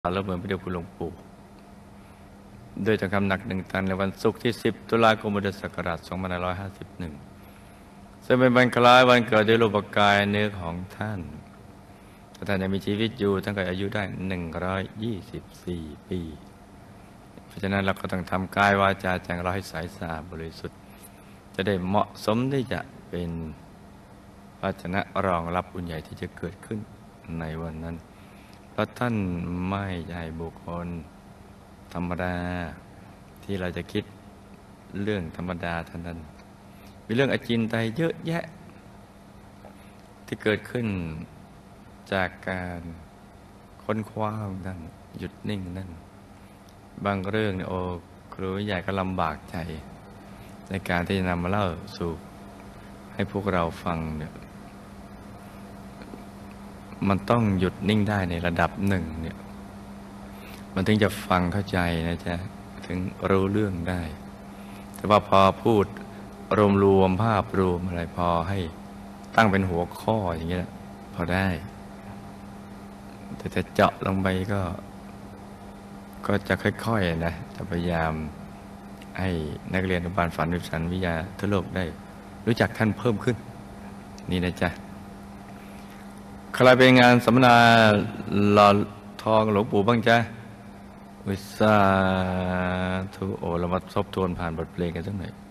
แล้วเหมือนพระเดชคุณหลวงปู่ด้วยทองคำหนัก1 ตันในวันศุกร์ที่10 ตุลาคมพุทธศักราช2551ซึ่งเป็นวันคล้ายวันเกิดด้วยรูปกายเนื้อของท่านถ้าท่านยังมีชีวิตอยู่ท่านก็อายุได้124 ปีเพราะฉะนั้นเราก็ต้องทำกายวาจาใจเราให้ใสสะอาดบริสุทธิ์จะได้เหมาะสมที่จะเป็นภาชนะรองรับบุญใหญ่ที่จะเกิดขึ้นในวันนั้นเพราะท่านไม่ใช่บุคคลธรรมดาที่เราจะคิดเรื่องธรรมดาท่านนั้นมีเรื่องอจินไตยเยอะแยะที่เกิดขึ้นจากการค้นคว้าของท่านหยุดนิ่งนั่นบางเรื่องเนี่ยโอ้ครูใหญ่ก็ลำบากใจในการที่จะนำมาเล่าสู่ให้พวกเราฟังเนี่ยมันต้องหยุดนิ่งได้ในระดับหนึ่งเนี่ยมันถึงจะฟังเข้าใจนะจ๊ะถึงรู้เรื่องได้แต่ว่าพอพูดรวมภาพรวมอะไรพอให้ตั้งเป็นหัวข้ออย่างเงี้ยพอได้แต่จะเจาะลงไปก็จะค่อยๆนะจะพยายามให้นักเรียนอนุบาลฝันวิสันวิทยาทั่วโลกได้รู้จักท่านเพิ่มขึ้นนี่นะจ๊ะใครไปงานสัมมนาหล่อทองหลวงปู่บ้างจ๊ะวิสาธุโอเรามาทบทวนผ่านบทเพลงกันสักหน่อย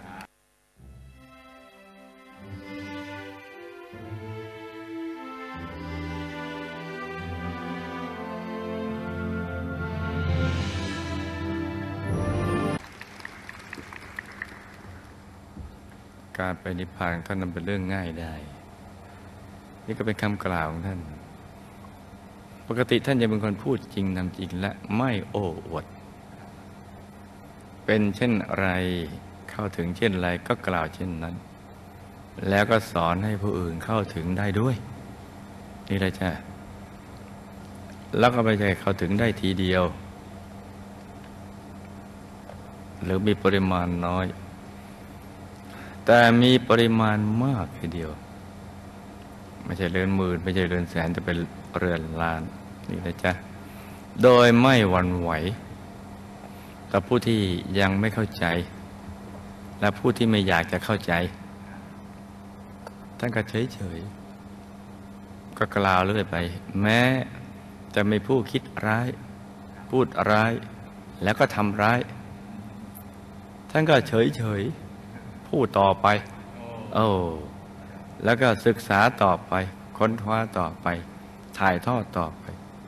การไปนิพพานของท่านนั้นเป็นเรื่องง่ายได้นี่ก็เป็นคำกล่าวของท่านปกติท่านจะเป็นคนพูดจริงทำจริงและไม่โอ้อวดเป็นเช่นไรเข้าถึงเช่นไรก็กล่าวเช่นนั้นแล้วก็สอนให้ผู้อื่นเข้าถึงได้ด้วยนี่แหละจ้ะแล้วก็ไม่ใช่เข้าถึงได้ทีเดียวหรือมีปริมาณน้อยแต่มีปริมาณมากทีเดียวไม่ใช่เรือนหมื่นไม่ใช่เรือนแสนจะเป็นเรือนล้านนี่นะจ๊ะโดยไม่หวั่นไหวต่อผู้ที่ยังไม่เข้าใจและผู้ที่ไม่อยากจะเข้าใจท่านก็เฉยๆก็กล่าวเรื่อยไปแม้จะมีผู้คิดร้ายพูดร้ายแล้วก็ทำร้ายท่านก็เฉยๆพูดต่อไปแล้วก็ศึกษาต่อไปค้นคว้าต่อไปถ่ายทอดต่อไป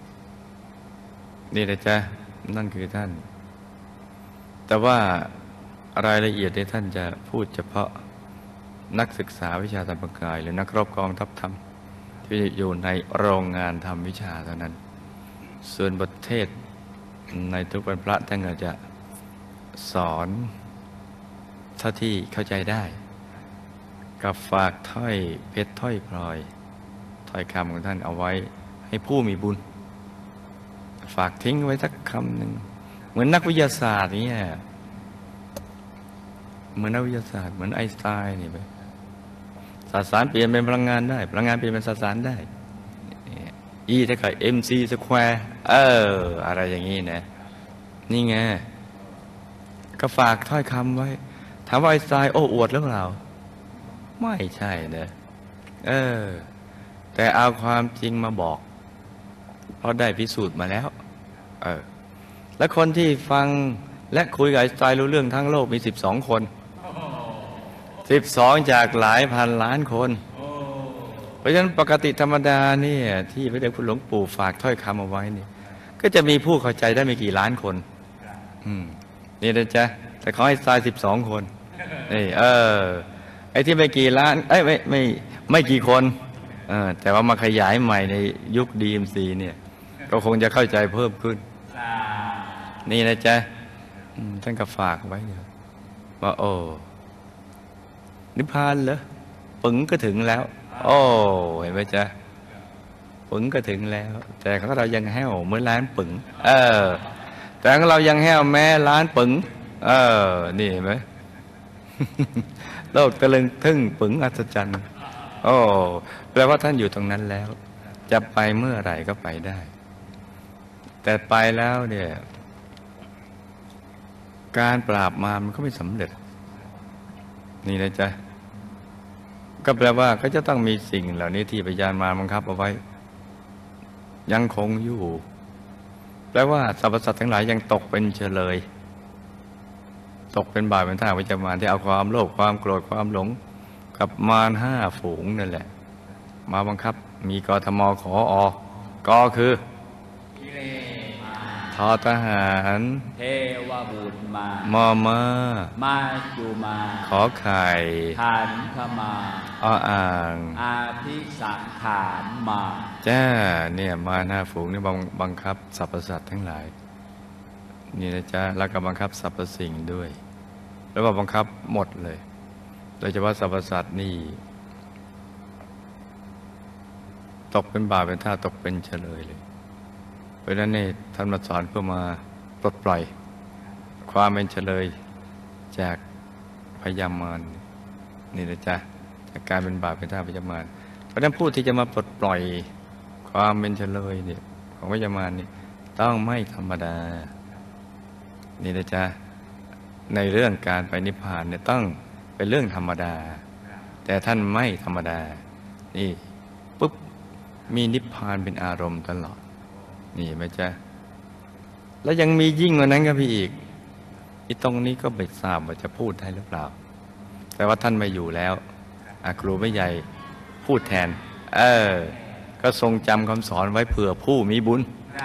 นี่นะจ๊ะนั่นคือท่านแต่ว่ารายละเอียดที่ท่านจะพูดเฉพาะนักศึกษาวิชาธรรมกายหรือนักรบกองทัพธรรมที่อยู่ในโรงงานทำวิชาเท่านั้นส่วนบทเทศในทุกวันพระท่านก็จะสอนเท่าที่เข้าใจได้กับฝากถ้อยเพชรถ้อยพลอยถ้อยคำของท่านเอาไว้ให้ผู้มีบุญฝากทิ้งไว้สักคำหนึ่งเหมือนนักวิทยาศาสตร์นี่เหมือนนักวิทยาศาสตร์เหมือนไอน์สไตน์นี่ไปสสารเปลี่ยนเป็นพลังงานได้พลังงานเปลี่ยนเป็นสสารได้ E เท่ากับ mc สแควร์อะไรอย่างนี้นะนี่ไงก็ฝากถ้อยคำไว้ถามว่าไอน์สไตน์โอ้อวดหรือเปล่าไม่ใช่นะแต่เอาความจริงมาบอกเพราะได้พิสูจน์มาแล้วและคนที่ฟังและคุยกับไอน์สไตน์รู้เรื่องทั้งโลกมี12 คน12จากหลายพันล้านคนเพราะฉะนั้นปกติธรรมดาเนี่ยที่พระเดชคุณหลวงปู่ฝากถ้อยคำเอาไว้นี่ก็จะมีผู้เข้าใจได้ไม่กี่ล้านคนนี่นะจ๊ะแต่ของไอน์สไตน์12 คนนี่ไอ้ที่ไม่กี่ล้านไม่กี่คนแต่ว่ามาขยายใหม่ในยุค DMC เนี่ยก็คงจะเข้าใจเพิ่มขึ้นนี่นะจ๊ะท่านก็ฝากไว้ว่านิพพานเหรอปึ๋งก็ถึงแล้วเห็นไหมจ๊ะปึ๋งก็ถึงแล้วแต่ของเรายังแห้วเหมือนล้านปึ๋งแต่ของเรายังแห้วแม้ล้านปึ๋งนี่เห็นไหมโลกตะลึงทึ่งปึ๋งอัศจรรย์แปลว่าท่านอยู่ตรงนั้นแล้วจะไปเมื่อไหร่ก็ไปได้แต่ไปแล้วเนี่ยการปราบมารมันก็ไม่สำเร็จนี่นะจ๊ะก็แปลว่าก็จะต้องมีสิ่งเหล่านี้ที่พยานมารบังคับเอาไว้ยังคงอยู่แปลว่าสรรพสัตว์ทั้งหลายยังตกเป็นเฉลยตกเป็นบ่ายเป็นท่าวิจารณ์ที่เอาความโลภความโกรธความหลงกับมาร5 ฝูงนั่นแหละมาบังคับมีกทมขอก็คือทอทหารเทวบุตรมามมาจุมาขอไข่ขันธมาอ่างอาภิสังขารมาจ้าเนี่ยมา5 ฝูงนี่บังคับสรรพสัตว์ทั้งหลายนี่นะจ๊ะแล้วก็บังคับสรรพสิ่งด้วยแล้วก็บังคับหมดเลยโดยเฉพาะสรรพสัตว์นี่ตกเป็นบาปเป็นท่าตกเป็นเฉลยเลยเพราะฉะนั้นเนี่ยท่านมาสอนเพื่อมาปลดปล่อยความเป็นเฉลยจากพยามารนี่นะจ๊ะจากการเป็นบาปเป็นท่าพยามารเพราะฉะนั้นผู้ที่จะมาปลดปล่อยความเป็นเฉลยเนี่ยของพยามารนี่ต้องไม่ธรรมดานี่นะจ๊ะในเรื่องการไปนิพพานเนี่ยต้องเป็นเรื่องธรรมดาแต่ท่านไม่ธรรมดานี่ปุ๊บมีนิพพานเป็นอารมณ์ตลอดนี่ไหมจ๊ะแล้วยังมียิ่งกว่านั้นก็พี่อีกที่ตรงนี้ก็ไม่ทราบว่าจะพูดได้หรือเปล่าแต่ว่าท่านไม่อยู่แล้วครูไม่ใหญ่พูดแทนก็ทรงจำคำสอนไว้เผื่อผู้มีบุญ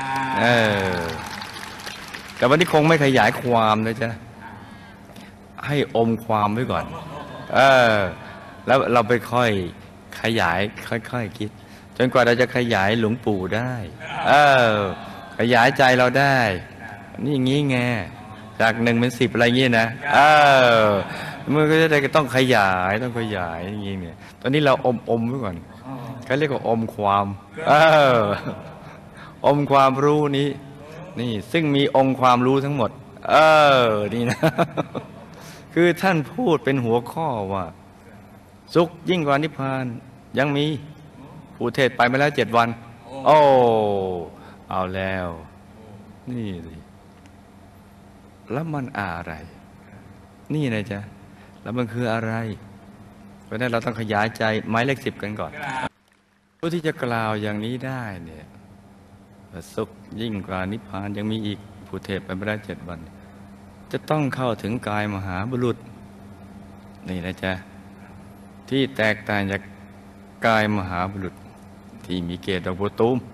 แต่วันนี้คงไม่ขยายความนะจ๊ะให้อมความไว้ก่อนแล้วเราไปค่อยขยายค่อยคิดจนกว่าเราจะขยายหลวงปู่ได้ขยายใจเราได้นี่อย่างงี้ไงจาก1 เป็น 10อะไรเงี้ยนะมันก็จะได้ต้องขยายอย่างงี้เนี่ยตอนนี้เราอมไว้ก่อนเขาเรียกว่าอมความอมความรู้นี้นี่ซึ่งมีองค์ความรู้ทั้งหมดนี่นะคือท่านพูดเป็นหัวข้อว่าสุขยิ่งกว่านิพพานยังมีผู้เทศไปมาแล้ว7 วันเอาแล้วนี่เลยแล้วมันอะไรนี่นะจ๊ะแล้วมันคืออะไรเพราะนั้นเราต้องขยายใจหมายเลข 10กันก่อนผู้ที่จะกล่าวอย่างนี้ได้เนี่ยสุขยิ่งกว่านิพพานยังมีอีกผู้เทศไปมาแล้ว7 วันจะต้องเข้าถึงกายมหาบุรุษนี่นะจ๊ะที่แตกต่างจากกายมหาบุรุษที่มีเกศดอกบัวตูม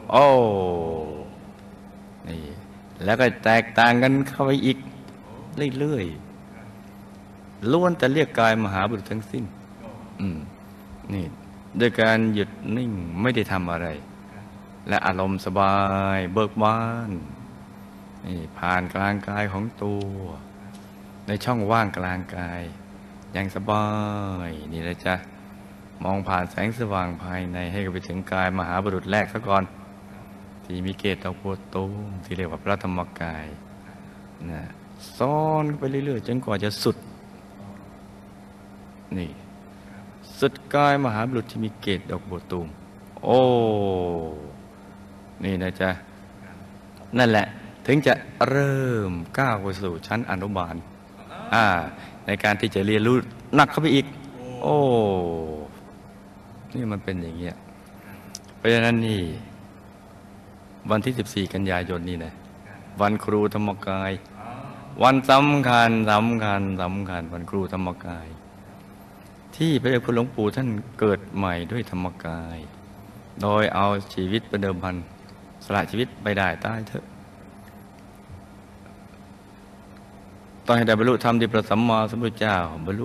นี่แล้วก็แตกต่างกันเข้าไปอีกเรื่อยๆล้วนแต่เรียกกายมหาบุรุษทั้งสิ้นนี่ด้วยการหยุดนิ่งไม่ได้ทำอะไรและอารมณ์สบายเบิกบานนี่ผ่านกลางกายของตัวในช่องว่างกลางกายอย่างสบายนี่นะจ๊ะมองผ่านแสงสว่างภายในให้ไปถึงกายมหาบุรุษแรกซะก่อนที่มีเกศดอกบัวตูมที่เรียกว่าพระธรรมกายนะซ้อนไปเรื่อยๆจนกว่าจะสุดนี่สุดกายมหาบุรุษที่มีเกศดอกบัวตูมนี่นะจ๊ะนั่นแหละถึงจะเริ่มก้าวไปสู่ชั้นอนุบาลในการที่จะเรียนรู้หนักเข้าไปอีกนี่มันเป็นอย่างเงี้ยเพราะฉะนั้นนี่วันที่14 กันยายนนี่นะวันครูธรรมกายวันสำคัญวันครูธรรมกายที่พระเดชคุณหลวงปู่ท่านเกิดใหม่ด้วยธรรมกายโดยเอาชีวิตเป็นเดิมพันสละชีวิตไปได้ตายเถอะต้องให้ได้บรรลุธรรมที่พระสัมมาสัมพุทธเจ้าบรรลุ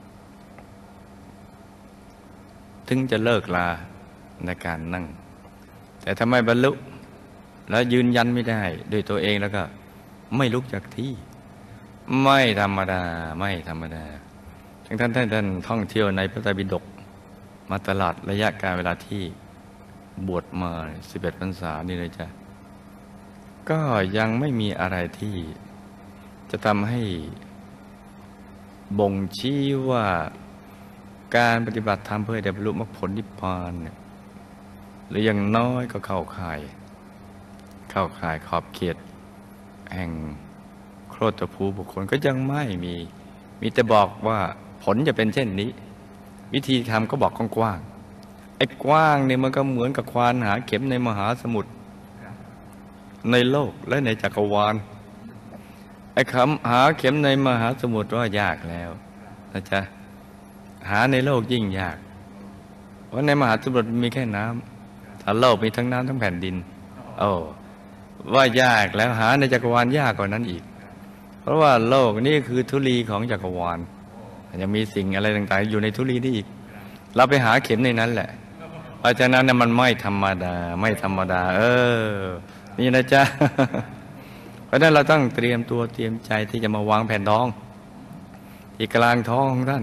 ถึงจะเลิกลาในการนั่งแต่ถ้าไม่บรรลุแล้วยืนยันไม่ได้ด้วยตัวเองแล้วก็ไม่ลุกจากที่ไม่ธรรมดาทั้งท่านท่องเที่ยวในพระไตรปิฎกมาตลอดระยะการเวลาที่บวชมา11 พรรษานี่เลยจ้ะก็ยังไม่มีอะไรที่จะทำให้บ่งชี้ว่าการปฏิบัติธรรมเพื่อให้ได้บรรลุมรรคผลนิพพานเนี่ยหรืออย่างน้อยก็เข้าข่ายเข้าข่ายขอบเขตแห่งโคตรภูบุคคลก็ยังไม่มีแต่บอกว่าผลจะเป็นเช่นนี้ วิธีทำก็บอกกว้างๆไอ้กว้างเนี่ยมันก็เหมือนกับควานหาเข็มในมหาสมุทรในโลกและในจักรวาลไอ้คำหาเข็มในมหาสมุทรว่ายากแล้วนะจ๊ะหาในโลกยิ่งยากเพราะในมหาสมุทรมีแค่น้ำถ้าโลกมีทั้งน้ำทั้งแผ่นดินโอ้ว่ายากแล้วหาในจักรวาลยากกว่านั้นอีกเพราะว่าโลกนี่คือธุลีของจักรวาลยังมีสิ่งอะไรต่างๆอยู่ในธุลีนี่อีกเราไปหาเข็มในนั้นแหละเพราะฉะนั้นเนี่ยมันไม่ธรรมดาไม่ธรรมดานี่นะจ๊ะ เพราะฉะนั้นเราต้องเตรียมตัวเตรียมใจที่จะมาวางแผ่นทองที่กลางท้องของท่าน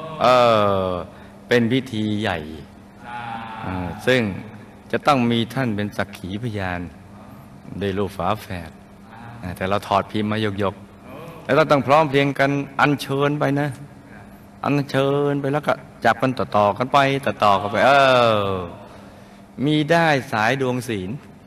เป็นพิธีใหญ่ซึ่งจะต้องมีท่านเป็นสักขีพยานได้ลูกฝาแฝดแต่เราถอดพิมพ์มายกๆแล้วเราต้องพร้อมเพรียงกันอัญเชิญไปนะอัญเชิญไปแล้วก็จับกันต่อๆกันไปต่อๆกันไปมีได้สายดวงศีล